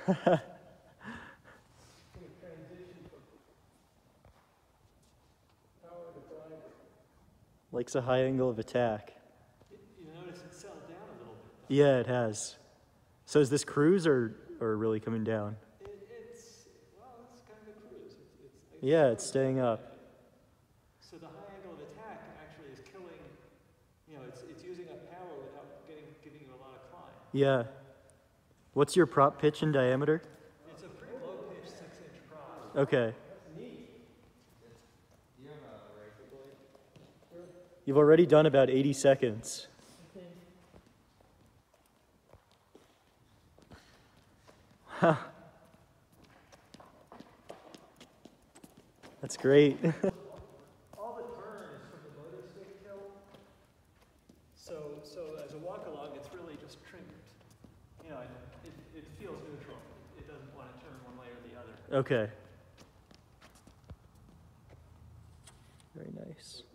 Likes a high angle of attack. You notice it settled down a little bit. Yeah, it has. So is this cruise or really coming down? It's kind of a cruise. Yeah, it's staying up. So the high angle of attack actually is killing, it's using up power without giving you a lot of climb. Yeah. What's your prop pitch and diameter? It's a pretty low pitch 6-inch prop. Okay. You've already done about 80 seconds. Huh. That's great. All the turn is from the motor stick tilt. So as a walk-along, it's really just trimmed. It feels neutral. It doesn't want to turn one way or the other. Okay. Very nice.